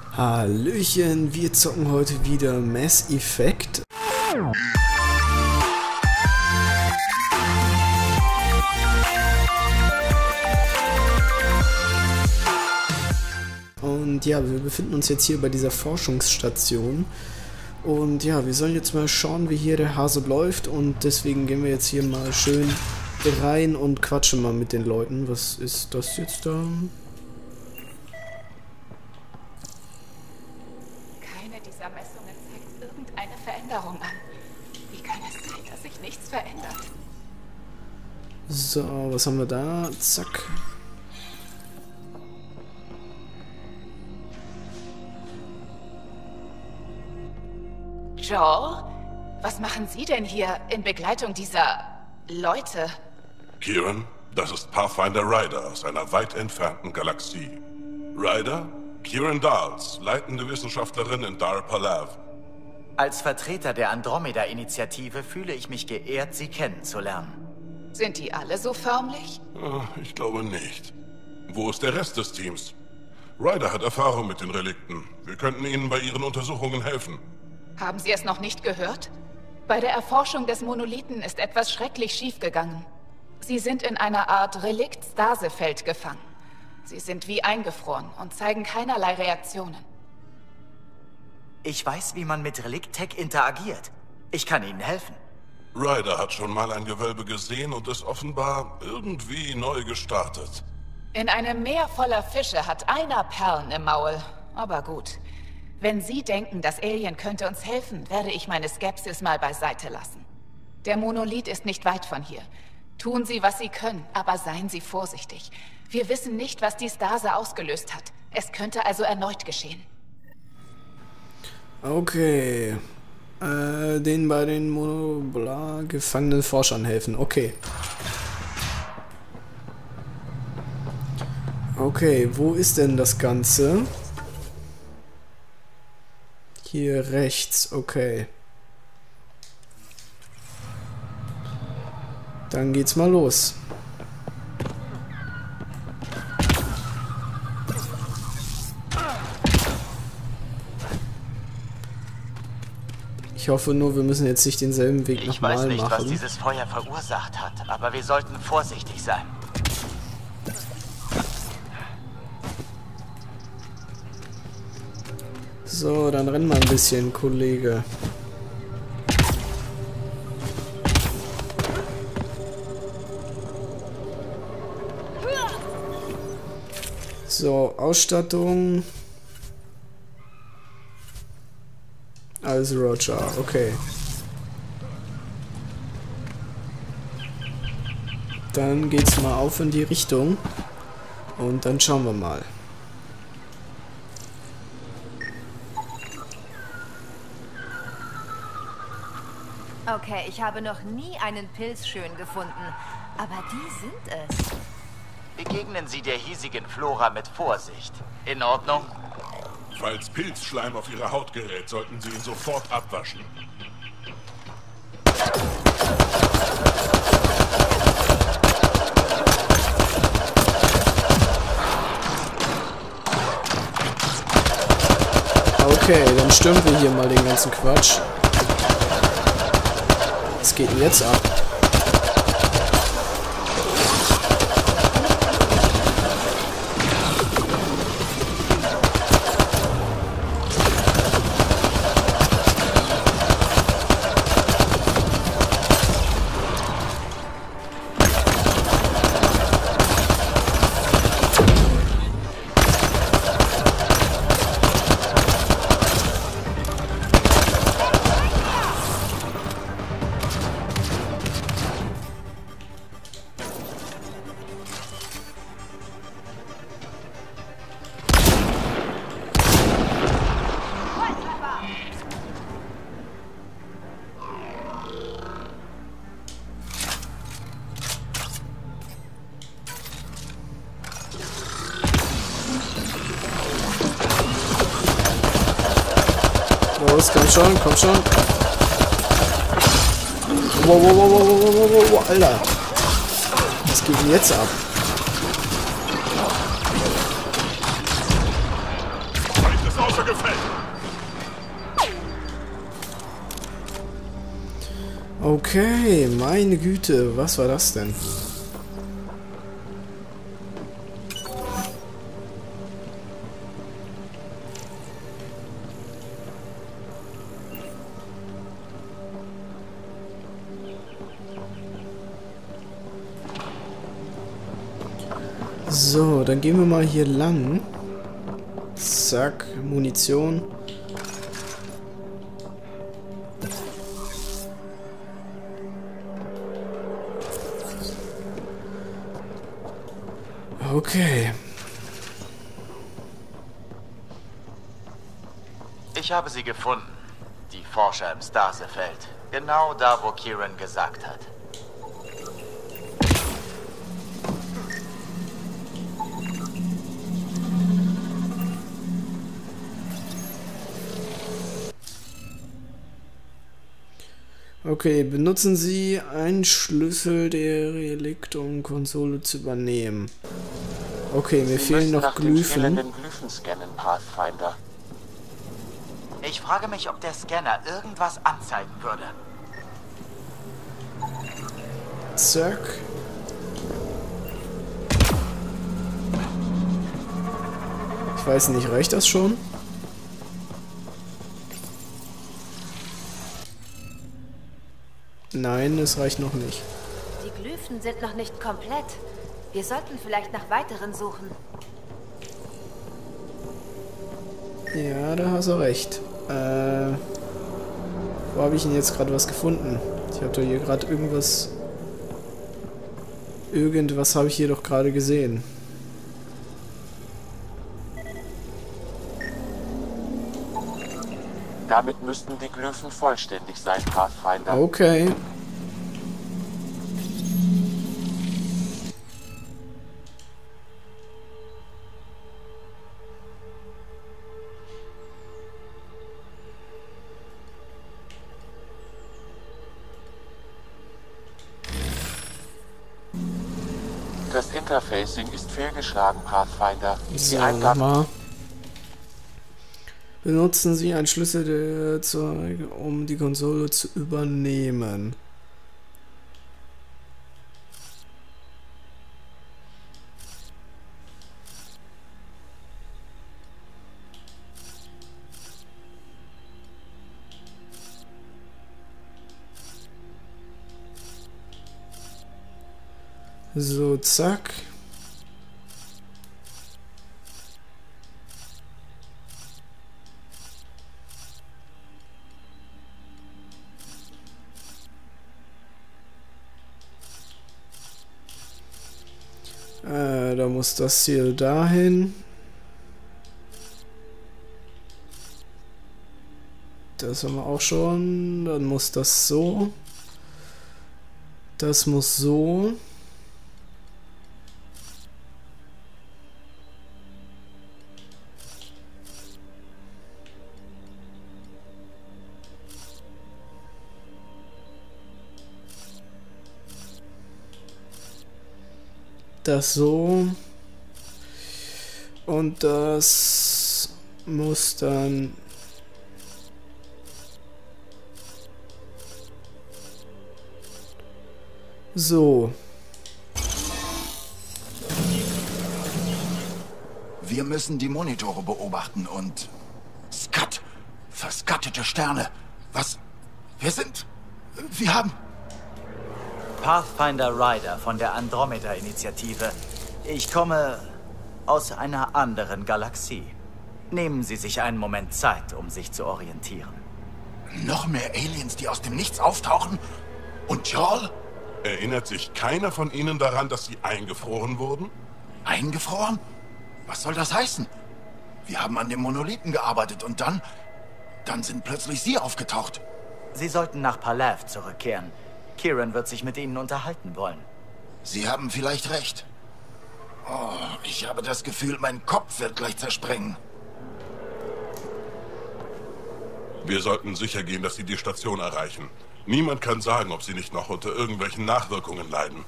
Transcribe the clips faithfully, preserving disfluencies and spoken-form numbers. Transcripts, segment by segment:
Hallöchen, wir zocken heute wieder Mass Effect. Und ja, wir befinden uns jetzt hier bei dieser Forschungsstation. Und ja, wir sollen jetzt mal schauen, wie hier der Hase läuft. Und deswegen gehen wir jetzt hier mal schön rein und quatschen mal mit den Leuten. Was ist das jetzt da? Keine dieser Messungen zeigt irgendeine Veränderung an. Wie kann es sein, dass sich nichts verändert? So, was haben wir da? Zack. Joel, was machen Sie denn hier in Begleitung dieser Leute? Kieran, das ist Pathfinder Ryder aus einer weit entfernten Galaxie. Ryder? Kieran Dahls, leitende Wissenschaftlerin in Dar Palav. Als Vertreter der Andromeda-Initiative fühle ich mich geehrt, Sie kennenzulernen. Sind die alle so förmlich? Ah, Ich glaube nicht. Wo ist der Rest des Teams? Ryder hat Erfahrung mit den Relikten. Wir könnten Ihnen bei Ihren Untersuchungen helfen. Haben Sie es noch nicht gehört? Bei der Erforschung des Monolithen ist etwas schrecklich schiefgegangen. Sie sind in einer Art Relikt-Stasefeld gefangen. Sie sind wie eingefroren und zeigen keinerlei Reaktionen. Ich weiß, wie man mit Relikt-Tech interagiert. Ich kann Ihnen helfen. Ryder hat schon mal ein Gewölbe gesehen und ist offenbar irgendwie neu gestartet. In einem Meer voller Fische hat einer Perlen im Maul. Aber gut. Wenn Sie denken, das Alien könnte uns helfen, werde ich meine Skepsis mal beiseite lassen. Der Monolith ist nicht weit von hier. Tun Sie, was Sie können, aber seien Sie vorsichtig. Wir wissen nicht, was die Stase ausgelöst hat. Es könnte also erneut geschehen. Okay. Äh, den bei den Monobla gefangenen Forschern helfen. Okay. Okay, wo ist denn das Ganze? Hier rechts, okay. Dann geht's mal los. Ich hoffe nur, wir müssen jetzt nicht denselben Weg nochmal machen. Ich weiß nicht, was dieses Feuer verursacht hat, aber wir sollten vorsichtig sein. So, dann renn mal ein bisschen, Kollege. So, Ausstattung. Alles Roger, okay. Dann geht's mal auf in die Richtung. Und dann schauen wir mal. Okay, ich habe noch nie einen Pilz schön gefunden, aber die sind es. Begegnen Sie der hiesigen Flora mit Vorsicht. In Ordnung? Falls Pilzschleim auf Ihre Haut gerät, sollten Sie ihn sofort abwaschen. Okay, dann stürmen wir hier mal den ganzen Quatsch. Was geht denn jetzt ab? Los, komm schon, komm schon. Wow, wow, wow, wow, wow, wow, wow, wow, Alter. Was geht denn jetzt ab? Feind ist außer Forscher gefällt! Okay, meine Güte, was war das denn? So, dann gehen wir mal hier lang. Zack, Munition. Okay. Ich habe sie gefunden. Die Forscher im Stasefeld. Genau da, wo Kieran gesagt hat. Okay, benutzen Sie einen Schlüssel der Relikt, um Konsole zu übernehmen. Okay, mir Sie fehlen müssen noch nach den Glyphen. fehlenden Glyphen scannen, Pathfinder. Ich frage mich, ob der Scanner irgendwas anzeigen würde. Zack. Ich weiß nicht, reicht das schon? Nein, es reicht noch nicht. Die Glyphen sind noch nicht komplett. Wir sollten vielleicht nach weiteren suchen. Ja, da hast du recht. Äh, wo habe ich denn jetzt gerade was gefunden? Ich habe doch hier gerade irgendwas... Irgendwas habe ich hier doch gerade gesehen. Damit müssten die Glyphen vollständig sein, Pathfinder. Okay. Das Interfacing ist fehlgeschlagen, Pathfinder. So, Die Eingaben nochmal. Benutzen Sie einen Schlüssel, der zur, um die Konsole zu übernehmen. So, zack. Äh, da muss das hier dahin. Das haben wir auch schon. Dann muss das so. Das muss so. Das so. Und das muss dann so. Wir müssen die Monitore beobachten und... Skat! Verskattete Sterne! Was? Wir sind... Wir haben... Pathfinder Ryder von der Andromeda-Initiative. Ich komme aus einer anderen Galaxie. Nehmen Sie sich einen Moment Zeit, um sich zu orientieren. Noch mehr Aliens, die aus dem Nichts auftauchen? Und Jarl? Erinnert sich keiner von Ihnen daran, dass Sie eingefroren wurden? Eingefroren? Was soll das heißen? Wir haben an dem Monolithen gearbeitet und dann... Dann sind plötzlich Sie aufgetaucht. Sie sollten nach Palav zurückkehren. Kieran wird sich mit Ihnen unterhalten wollen. Sie haben vielleicht recht. Oh, ich habe das Gefühl, mein Kopf wird gleich zerspringen. Wir sollten sicher gehen, dass Sie die Station erreichen. Niemand kann sagen, ob Sie nicht noch unter irgendwelchen Nachwirkungen leiden.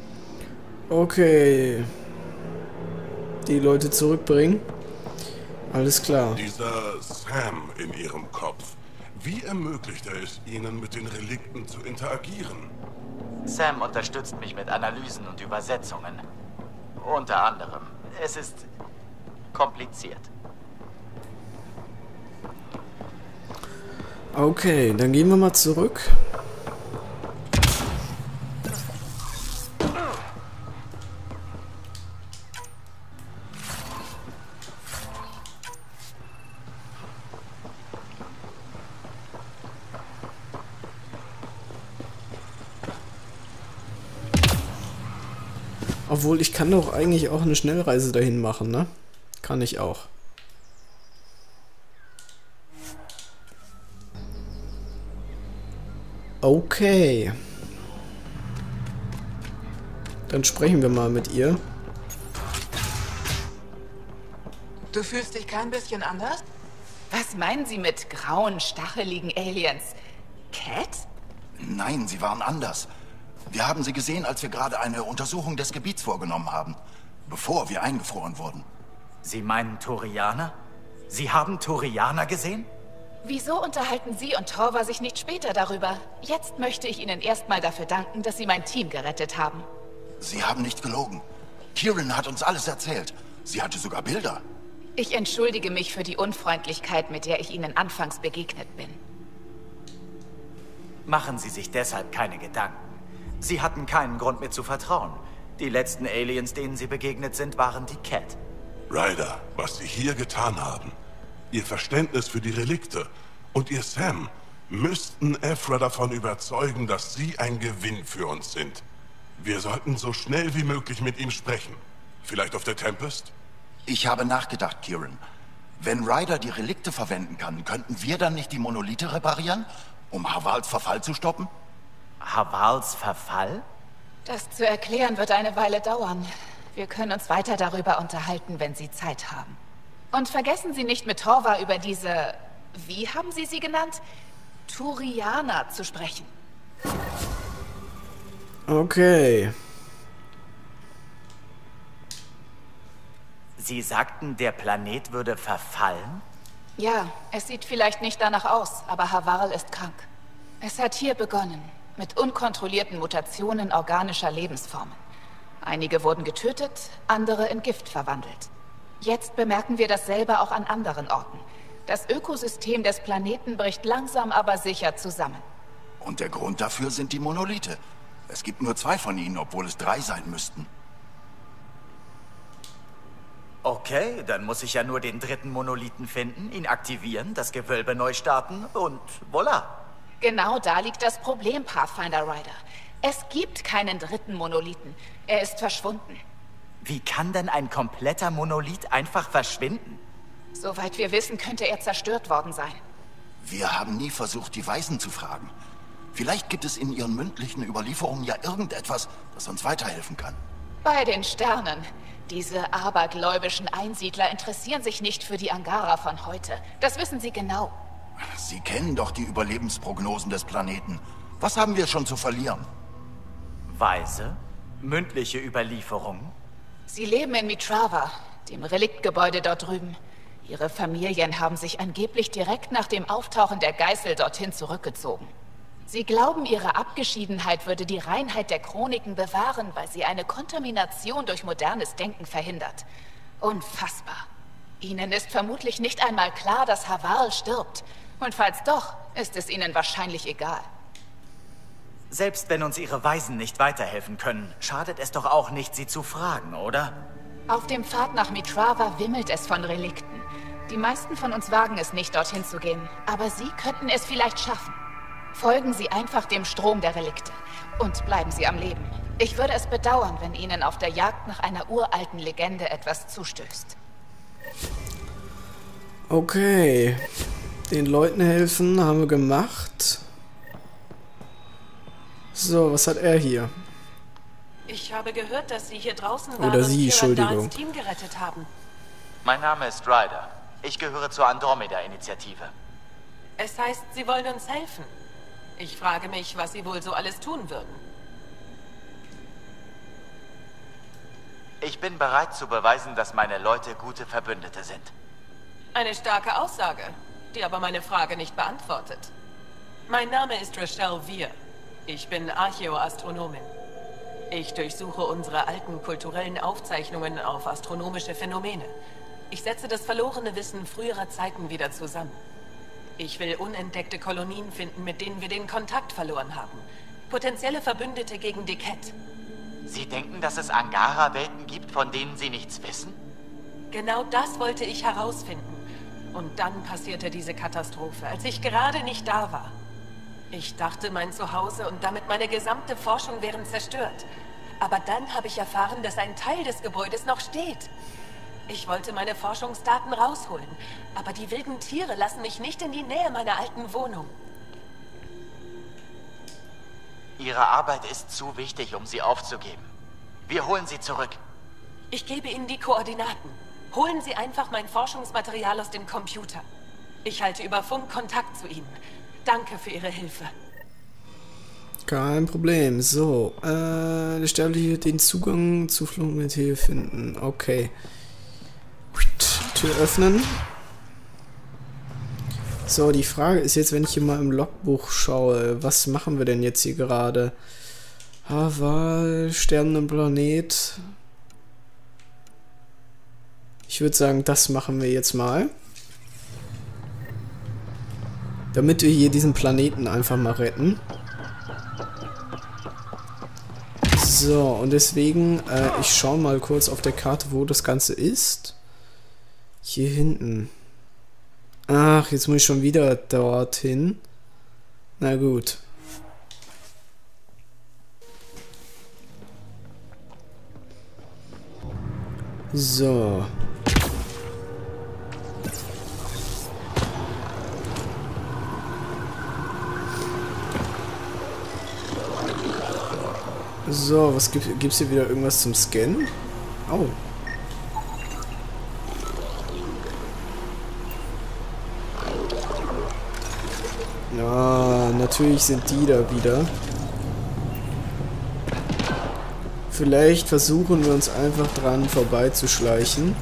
Okay. Die Leute zurückbringen. Alles klar. Dieser Sam in Ihrem Kopf, wie ermöglicht er es Ihnen, mit den Relikten zu interagieren? Sam unterstützt mich mit Analysen und Übersetzungen. Unter anderem. Es ist kompliziert. Okay, dann gehen wir mal zurück. Obwohl, ich kann doch eigentlich auch eine Schnellreise dahin machen, ne? Kann ich auch. Okay. Dann sprechen wir mal mit ihr. Du fühlst dich kein bisschen anders? Was meinen Sie mit grauen, stacheligen Aliens? Cat? Nein, sie waren anders. Wir haben sie gesehen, als wir gerade eine Untersuchung des Gebiets vorgenommen haben, bevor wir eingefroren wurden. Sie meinen Turianer? Sie haben Turianer gesehen? Wieso unterhalten Sie und Torva sich nicht später darüber? Jetzt möchte ich Ihnen erstmal dafür danken, dass Sie mein Team gerettet haben. Sie haben nicht gelogen. Kieran hat uns alles erzählt. Sie hatte sogar Bilder. Ich entschuldige mich für die Unfreundlichkeit, mit der ich Ihnen anfangs begegnet bin. Machen Sie sich deshalb keine Gedanken. Sie hatten keinen Grund, mir zu vertrauen. Die letzten Aliens, denen Sie begegnet sind, waren die Cat. Ryder, was Sie hier getan haben, Ihr Verständnis für die Relikte und Ihr Sam müssten Evra davon überzeugen, dass Sie ein Gewinn für uns sind. Wir sollten so schnell wie möglich mit ihm sprechen. Vielleicht auf der Tempest? Ich habe nachgedacht, Kieran. Wenn Ryder die Relikte verwenden kann, könnten wir dann nicht die Monolithe reparieren, um Havals Verfall zu stoppen? Havals Verfall? Das zu erklären wird eine Weile dauern. Wir können uns weiter darüber unterhalten, wenn Sie Zeit haben. Und vergessen Sie nicht mit Torva über diese, wie haben Sie sie genannt? Turianer zu sprechen. Okay. Sie sagten, der Planet würde verfallen? Ja, es sieht vielleicht nicht danach aus, aber Havarl ist krank. Es hat hier begonnen, mit unkontrollierten Mutationen organischer Lebensformen. Einige wurden getötet, andere in Gift verwandelt. Jetzt bemerken wir dasselbe auch an anderen Orten. Das Ökosystem des Planeten bricht langsam aber sicher zusammen. Und der Grund dafür sind die Monolithe. Es gibt nur zwei von ihnen, obwohl es drei sein müssten. Okay, dann muss ich ja nur den dritten Monolithen finden, ihn aktivieren, das Gewölbe neu starten und voilà. Genau da liegt das Problem, Pathfinder Ryder. Es gibt keinen dritten Monolithen. Er ist verschwunden. Wie kann denn ein kompletter Monolith einfach verschwinden? Soweit wir wissen, könnte er zerstört worden sein. Wir haben nie versucht, die Weisen zu fragen. Vielleicht gibt es in ihren mündlichen Überlieferungen ja irgendetwas, das uns weiterhelfen kann. Bei den Sternen. Diese abergläubischen Einsiedler interessieren sich nicht für die Angara von heute. Das wissen Sie genau. Sie kennen doch die Überlebensprognosen des Planeten. Was haben wir schon zu verlieren? Weise? Mündliche Überlieferungen? Sie leben in Mitrava, dem Reliktgebäude dort drüben. Ihre Familien haben sich angeblich direkt nach dem Auftauchen der Geißel dorthin zurückgezogen. Sie glauben, ihre Abgeschiedenheit würde die Reinheit der Chroniken bewahren, weil sie eine Kontamination durch modernes Denken verhindert. Unfassbar. Ihnen ist vermutlich nicht einmal klar, dass Havarl stirbt. Und falls doch, ist es ihnen wahrscheinlich egal. Selbst wenn uns ihre Weisen nicht weiterhelfen können, schadet es doch auch nicht, sie zu fragen, oder? Auf dem Pfad nach Mitrava wimmelt es von Relikten. Die meisten von uns wagen es nicht, dorthin zu gehen. Aber Sie könnten es vielleicht schaffen. Folgen Sie einfach dem Strom der Relikte. Und bleiben Sie am Leben. Ich würde es bedauern, wenn Ihnen auf der Jagd nach einer uralten Legende etwas zustößt. Okay. Den Leuten helfen haben wir gemacht. So, was hat er hier? Ich habe gehört, dass Sie hier draußen waren Oder Sie, und Kieran Entschuldigung. Dahls Team gerettet haben. Mein Name ist Ryder. Ich gehöre zur Andromeda-Initiative. Es heißt, Sie wollen uns helfen. Ich frage mich, was Sie wohl so alles tun würden. Ich bin bereit zu beweisen, dass meine Leute gute Verbündete sind. Eine starke Aussage, die aber meine Frage nicht beantwortet. Mein Name ist Rochelle Vier. Ich bin Archäoastronomin. Ich durchsuche unsere alten kulturellen Aufzeichnungen auf astronomische Phänomene. Ich setze das verlorene Wissen früherer Zeiten wieder zusammen. Ich will unentdeckte Kolonien finden, mit denen wir den Kontakt verloren haben. Potenzielle Verbündete gegen die Kett. Sie denken, dass es Angara-Welten gibt, von denen Sie nichts wissen? Genau das wollte ich herausfinden. Und dann passierte diese Katastrophe, als ich gerade nicht da war. Ich dachte, mein Zuhause und damit meine gesamte Forschung wären zerstört. Aber dann habe ich erfahren, dass ein Teil des Gebäudes noch steht. Ich wollte meine Forschungsdaten rausholen, aber die wilden Tiere lassen mich nicht in die Nähe meiner alten Wohnung. Ihre Arbeit ist zu wichtig, um sie aufzugeben. Wir holen sie zurück. Ich gebe Ihnen die Koordinaten. Holen Sie einfach mein Forschungsmaterial aus dem Computer. Ich halte über Funk Kontakt zu Ihnen. Danke für Ihre Hilfe. Kein Problem. So, äh, der Sterbliche den Zugang zu Fluchtmethode finden. Okay. Tür öffnen. So, die Frage ist jetzt, wenn ich hier mal im Logbuch schaue, was machen wir denn jetzt hier gerade? Haval, sterbenden Planet. Ich würde sagen, das machen wir jetzt mal. Damit wir hier diesen Planeten einfach mal retten. So, und deswegen, äh, ich schaue mal kurz auf der Karte, wo das Ganze ist. Hier hinten. Ach, jetzt muss ich schon wieder dorthin. Na gut. So. So, was gibt gibt's hier wieder irgendwas zum Scannen? Oh. Ja, natürlich sind die da wieder. Vielleicht versuchen wir uns einfach dran vorbeizuschleichen.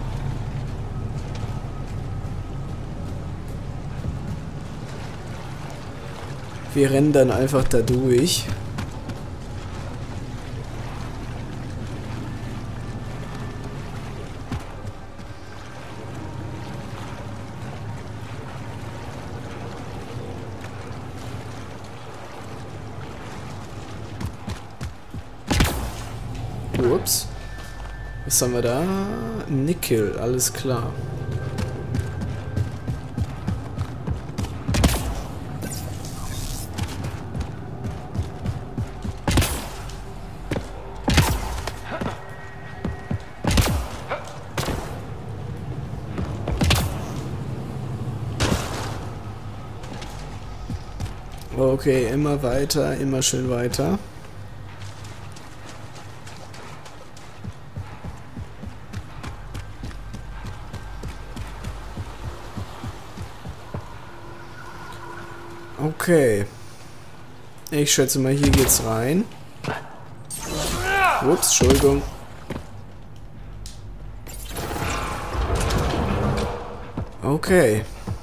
Wir rennen dann einfach da durch. Ups. Was haben wir da? Nickel, alles klar. Okay, immer weiter, immer schön weiter. Okay. Ich schätze mal, hier geht's rein. Ups, Entschuldigung. Okay.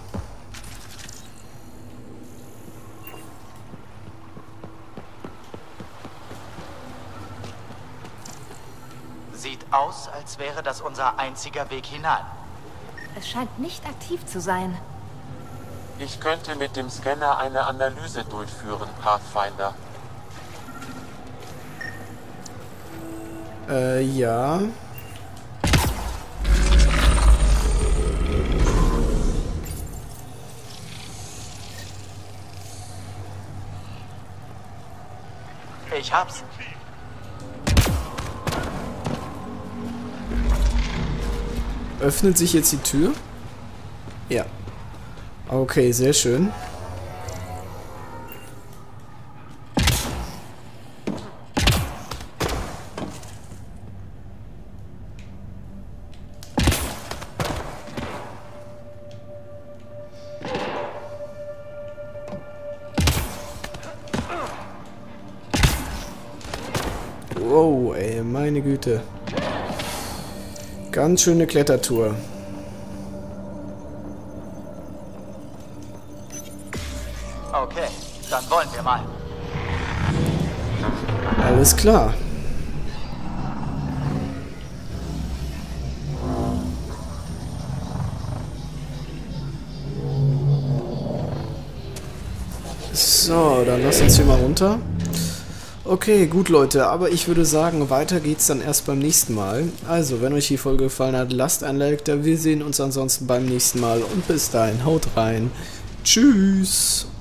Sieht aus, als wäre das unser einziger Weg hinein. Es scheint nicht aktiv zu sein. Ich könnte mit dem Scanner eine Analyse durchführen, Pathfinder. Äh, ja. Ich hab's. Öffnet sich jetzt die Tür? Ja. Okay, sehr schön. Wow, ey, meine Güte. Ganz schöne Klettertour. Okay, dann wollen wir mal. Alles klar. So, dann lass uns hier mal runter. Okay, gut Leute, aber ich würde sagen, weiter geht's dann erst beim nächsten Mal. Also, wenn euch die Folge gefallen hat, lasst ein Like da. Wir sehen uns ansonsten beim nächsten Mal und bis dahin, haut rein. Tschüss.